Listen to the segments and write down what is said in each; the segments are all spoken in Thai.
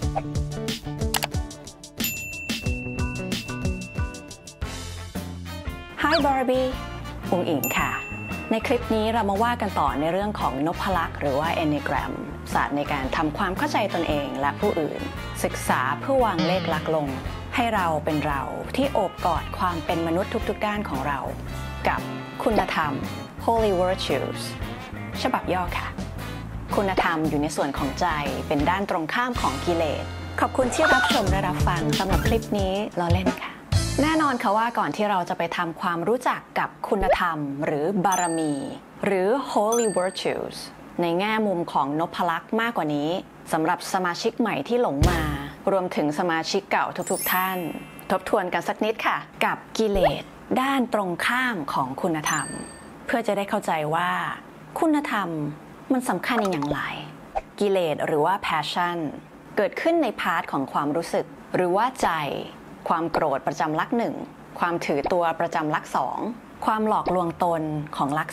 Hi Barbie อุ๋งอิ๋งค่ะในคลิปนี้เรามาว่ากันต่อในเรื่องของนพลักษณ์หรือว่า Enneagram ศาสตร์ในการทำความเข้าใจตนเองและผู้อื่นศึกษาเพื่อวางเลขลักษณ์ลงให้เราเป็นเราที่โอบกอดความเป็นมนุษย์ทุกๆด้านของเรากับคุณธรรม Holy Virtues ฉบับย่อค่ะคุณธรรมอยู่ในส่วนของใจเป็นด้านตรงข้ามของกิเลสขอบคุณที่รับชมและรับฟังสำหรับคลิปนี้เราเล่นค่ะแน่นอนค่ะว่าก่อนที่เราจะไปทำความรู้จักกับคุณธรรมหรือบารมีหรือ Holy Virtues ในแง่มุมของนพลักษณ์มากกว่านี้สำหรับสมาชิกใหม่ที่หลงมารวมถึงสมาชิกเก่าทุกๆท่านทบทวนกันสักนิดค่ะกับกิเลสด้านตรงข้ามของคุณธรรมเพื่อจะได้เข้าใจว่าคุณธรรมมันสำคัญอย่างไรกิเลสหรือว่า passion เกิดขึ้นในพาร์ทของความรู้สึกหรือว่าใจความโกรธประจำลักษณ์1ความถือตัวประจำลักษณ์2ความหลอกลวงตนของลักษณ์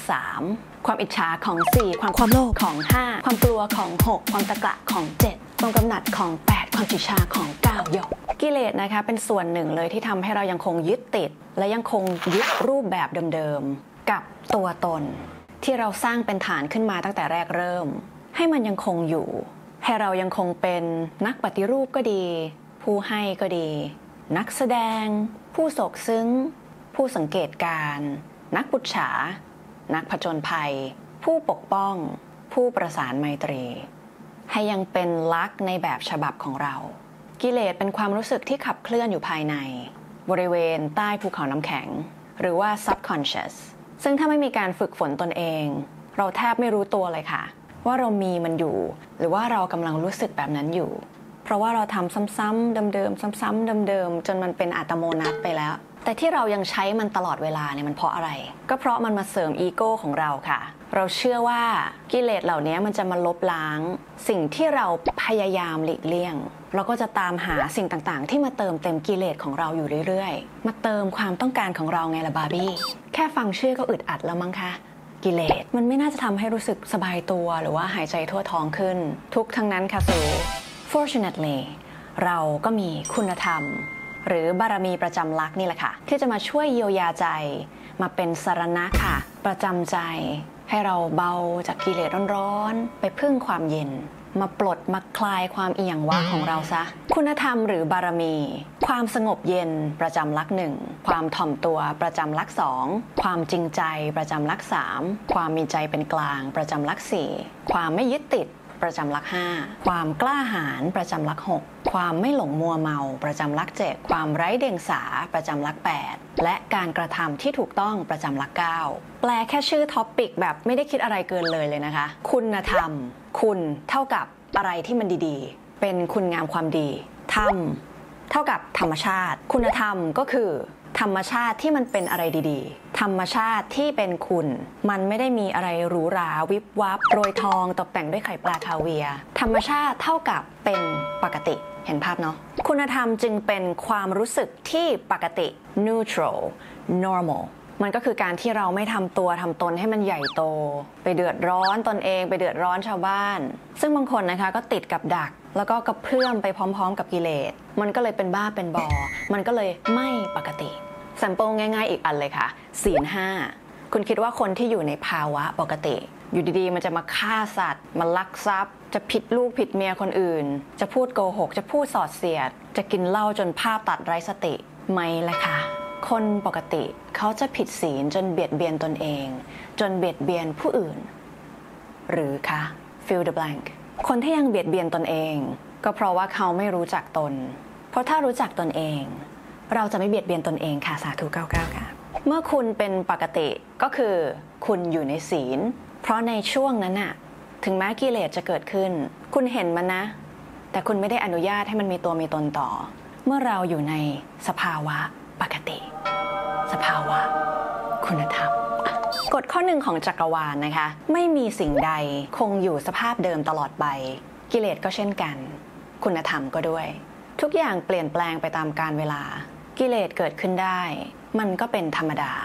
3ความอิจฉาของ4ความโลภของ5ความกลัวของ6ความตะกละของ7ความกำหนัดของ8ความฉิชาของ9หยกกิเลสนะคะเป็นส่วนหนึ่งเลยที่ทำให้เรายังคงยึดติดและยังคงยึดรูปแบบเดิมๆกับตัวตนที่เราสร้างเป็นฐานขึ้นมาตั้งแต่แรกเริ่มให้มันยังคงอยู่ให้เรายังคงเป็นนักปฏิรูปก็ดีผู้ให้ก็ดีนักแสดงผู้โศกซึ้งผู้สังเกตการนักปุจฉานักผจญภัยผู้ปกป้องผู้ประสานไมตรีให้ยังเป็นลักษณ์ในแบบฉบับของเรากิเลสเป็นความรู้สึกที่ขับเคลื่อนอยู่ภายในบริเวณใต้ภูเขาน้ำแข็งหรือว่า subconscious ซึ่งถ้าไม่มีการฝึกฝนตนเองเราแทบไม่รู้ตัวเลยค่ะว่าเรามีมันอยู่หรือว่าเรากำลังรู้สึกแบบนั้นอยู่เพราะว่าเราทำซ้ำๆเดิมๆซ้ำๆเดิมๆจนมันเป็นอัตโนมัติไปแล้วแต่ที่เรายังใช้มันตลอดเวลาเนี่ยมันเพราะอะไรก็เพราะมันมาเสริมอีโก้ของเราค่ะเราเชื่อว่ากิเลสเหล่านี้มันจะมาลบล้างสิ่งที่เราพยายามหลีกเลี่ยงเราก็จะตามหาสิ่งต่างๆที่มาเติมเต็มกิเลสของเราอยู่เรื่อยๆมาเติมความต้องการของเราไงล่ะบาร์บี้แค่ฟังชื่อก็อึดอัดแล้วมั้งคะกิเลสมันไม่น่าจะทำให้รู้สึกสบายตัวหรือว่าหายใจทั่วท้องขึ้นทุกทั้งนั้นค่ะสูFortunately เราก็มีคุณธรรมหรือบารมีประจำลักษณ์นี่แหละค่ะที่จะมาช่วยเยียวยาใจมาเป็นสรณะค่ะประจำใจให้เราเบาจากกิเลสร้อนๆไปพึ่งความเย็นมาปลดมาคลายความเอียงว้าของเราซะคุณธรรมหรือบารมีความสงบเย็นประจำลักษณ์1ความถ่อมตัวประจำลักษณ์2ความจริงใจประจำลักษณ์3ความมีใจเป็นกลางประจำลักษณ์4ความไม่ยึดติดประจำลักษณ์5ความกล้าหาญประจำลักษณ์6ความไม่หลงมัวเมาประจำลักษณ์7ความไร้เดียงสาประจำลักษณ์8และการกระทำที่ถูกต้องประจำลักษณ์9แปลแค่ชื่อท็อปปิกแบบไม่ได้คิดอะไรเกินเลยนะคะคุณธรรมคุณเท่ากับอะไรที่มันดีๆเป็นคุณงามความดีธรรมเท่ากับธรรมชาติคุณธรรมก็คือธรรมชาติที่มันเป็นอะไรดีๆธรรมชาติที่เป็นคุณมันไม่ได้มีอะไรหรูหราวิบวับโรยทองตกแต่งด้วยไข่ปลาคาเวียร์ธรรมชาติเท่ากับเป็นปกติเห็นภาพเนาะคุณธรรมจึงเป็นความรู้สึกที่ปกติ neutral normal มันก็คือการที่เราไม่ทำตัวทำตนให้มันใหญ่โตไปเดือดร้อนตนเองไปเดือดร้อนชาวบ้านซึ่งบางคนนะคะก็ติดกับดักแล้วก็กระเพื่อมไปพร้อมๆกับกิเลสมันก็เลยเป็นบ้าเป็นบอมันก็เลยไม่ปกติแซมเปิลง่ายๆอีกอันเลยค่ะศีล5คุณคิดว่าคนที่อยู่ในภาวะปกติอยู่ดีๆมันจะมาฆ่าสัตว์มาลักทรัพย์จะผิดลูกผิดเมียคนอื่นจะพูดโกหกจะพูดสอดเสียดจะกินเหล้าจนภาพตัดไร้สติไม่ละค่ะคนปกติเขาจะผิดศีลจนเบียดเบียนตนเองจนเบียดเบียนผู้อื่นหรือคะ fill the blank คนที่ยังเบียดเบียนตนเองก็เพราะว่าเขาไม่รู้จักตนเพราะถ้ารู้จักตนเองเราจะไม่เบียดเบียนตนเองค่ะสาธุ99ค่ะเมื่อคุณเป็นปกติก็คือคุณอยู่ในศีลเพราะในช่วงนั้นน่ะถึงแม้กิเลสจะเกิดขึ้นคุณเห็นมันนะแต่คุณไม่ได้อนุญาตให้มันมีตัวมีตนต่อเมื่อเราอยู่ในสภาวะปกติสภาวะคุณธรรมกฎข้อหนึ่งของจักรวาลนะคะไม่มีสิ่งใดคงอยู่สภาพเดิมตลอดไปกิเลสก็เช่นกันคุณธรรมก็ด้วยทุกอย่างเปลี่ยนแปลงไปตามกาลเวลากิเลสเกิดขึ้นได้มันก็เป็นธรรมดา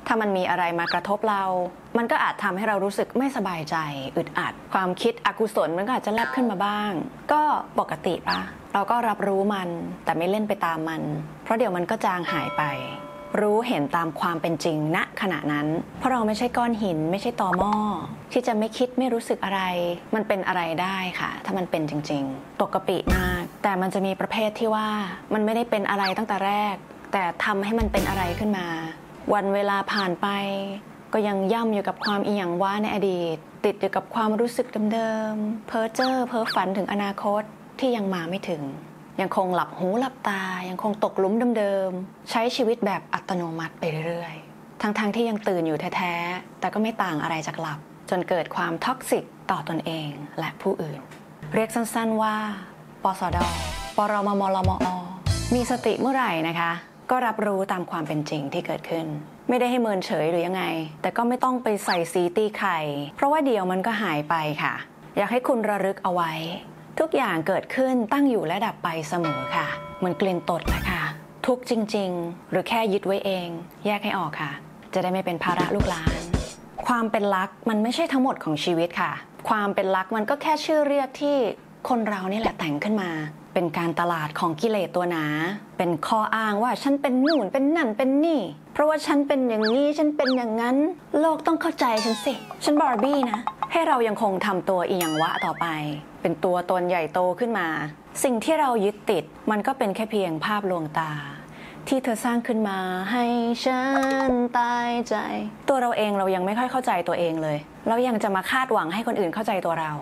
ถ้ามันมีอะไรมากระทบเรามันก็อาจทำให้เรารู้สึกไม่สบายใจอึดอัดความคิดอกุศลมันก็อาจจะแลบขึ้นมาบ้างก็ปกติปะเราก็รับรู้มันแต่ไม่เล่นไปตามมันเพราะเดี๋ยวมันก็จางหายไปรู้เห็นตามความเป็นจริงณขณะนั้นเพราะเราไม่ใช่ก้อนหินไม่ใช่ตอหม้อที่จะไม่คิดไม่รู้สึกอะไรมันเป็นอะไรได้ค่ะถ้ามันเป็นจริงๆตกกะปิมากแต่มันจะมีประเภทที่ว่ามันไม่ได้เป็นอะไรตั้งแต่แรกแต่ทำให้มันเป็นอะไรขึ้นมาวันเวลาผ่านไปก็ยังย่ำอยู่กับความอีหยังว่าในอดีตติดอยู่กับความรู้สึกเดิมๆเพ้อเจ้อเพ้อฝันถึงอนาคตที่ยังมาไม่ถึงยังคงหลับหูหลับตายังคงตกหลุมเดิมๆใช้ชีวิตแบบอัตโนมัติไปเรื่อยๆทั้งที่ยังตื่นอยู่แท้ๆแต่ก็ไม่ต่างอะไรจากหลับจนเกิดความท็อกซิกต่อตนเองและผู้อื่นเรียกสั้นๆว่าปสดปรมมลมอมีสติเมื่อไหร่นะคะก็รับรู้ตามความเป็นจริงที่เกิดขึ้นไม่ได้ให้เมินเฉยหรือยังไงแต่ก็ไม่ต้องไปใส่สีตีไข่เพราะว่าเดี๋ยวมันก็หายไปค่ะอยากให้คุณระลึกเอาไว้ทุกอย่างเกิดขึ้นตั้งอยู่และดับไปเสมอค่ะเหมือนกลิ่นตดแหละค่ะทุกจริงๆหรือแค่ยึดไว้เองแยกให้ออกค่ะจะได้ไม่เป็นภาระลูกหลานความเป็นรักมันไม่ใช่ทั้งหมดของชีวิตค่ะความเป็นรักมันก็แค่ชื่อเรียกที่คนเรานี่แหละแต่งขึ้นมาเป็นการตลาดของกิเลสตัวหนาเป็นข้ออ้างว่าฉันเป็นนู่นเป็นนั่นเป็นนี่เพราะว่าฉันเป็นอย่างนี้ฉันเป็นอย่างนั้นโลกต้องเข้าใจฉันสิฉันบาร์บี้นะให้เรายังคงทำตัวอีหยังวะต่อไปเป็นตัวตนใหญ่โตขึ้นมาสิ่งที่เรายึดติดมันก็เป็นแค่เพียงภาพลวงตาที่เธอสร้างขึ้นมาให้ฉันตายใจตัวเราเองเรายังไม่ค่อยเข้าใจตัวเองเลยเรายังจะมาคาดหวังให้คนอื่นเข้าใจตัวเรา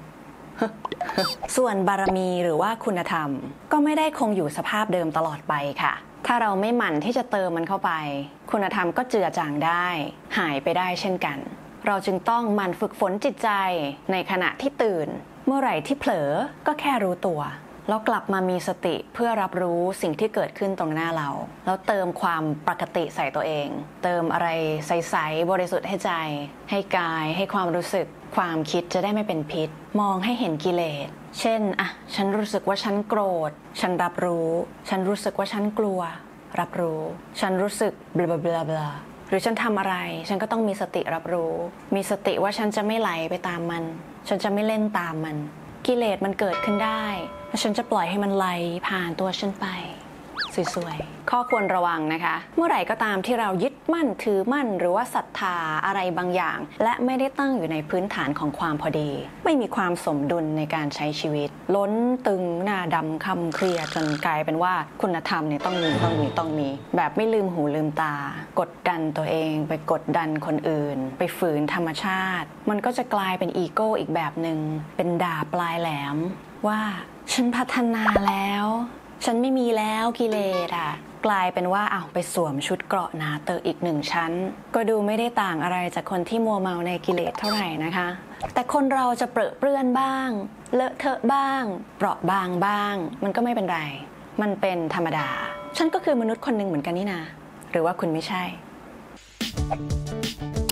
ส่วนบารมีหรือว่าคุณธรรมก็ไม่ได้คงอยู่สภาพเดิมตลอดไปค่ะถ้าเราไม่หมั่นที่จะเติมมันเข้าไปคุณธรรมก็เจือจางได้หายไปได้เช่นกันเราจึงต้องหมั่นฝึกฝนจิตใจในขณะที่ตื่นเมื่อไหร่ที่เผลอก็แค่รู้ตัวแล้วกลับมามีสติเพื่อรับรู้สิ่งที่เกิดขึ้นตรงหน้าเราแล้วเติมความปกติใส่ตัวเองเติมอะไรใสๆบริสุทธิ์ให้ใจให้กายให้ความรู้สึกความคิดจะได้ไม่เป็นพิษมองให้เห็นกิเลสเช่นฉันรู้สึกว่าฉันโกรธฉันรับรู้ฉันรู้สึกว่าฉันกลัวรับรู้ฉันรู้สึกบลาบลาบลาหรือฉันทำอะไรฉันก็ต้องมีสติรับรู้มีสติว่าฉันจะไม่ไหลไปตามมันฉันจะไม่เล่นตามมันกิเลสมันเกิดขึ้นได้และฉันจะปล่อยให้มันไหลผ่านตัวฉันไปสวยๆข้อควรระวังนะคะเมื่อไหร่ก็ตามที่เรายึดมั่นถือมั่นหรือว่าศรัทธาอะไรบางอย่างและไม่ได้ตั้งอยู่ในพื้นฐานของความพอดีไม่มีความสมดุลในการใช้ชีวิตล้นตึงหน้าดำคำเครียดจนกลายเป็นว่าคุณธรรมเนี่ยต้องมีแบบไม่ลืมหูลืมตากดดันตัวเองไปกดดันคนอื่นไปฝืนธรรมชาติมันก็จะกลายเป็นอีโก้อีกแบบหนึ่งเป็นดาบปลายแหลมว่าฉันพัฒนาแล้วฉันไม่มีแล้วกิเลสกลายเป็นว่าไปสวมชุดเกราะหนาเตอะอีกหนึ่งชั้นก็ดูไม่ได้ต่างอะไรจากคนที่มัวเมาในกิเลสเท่าไหร่นะคะแต่คนเราจะเปรอะเปื้อนบ้างเลอะเทอะบ้างเปราะบางบ้างมันก็ไม่เป็นไรมันเป็นธรรมดาฉันก็คือมนุษย์คนหนึ่งเหมือนกันนี่นะหรือว่าคุณไม่ใช่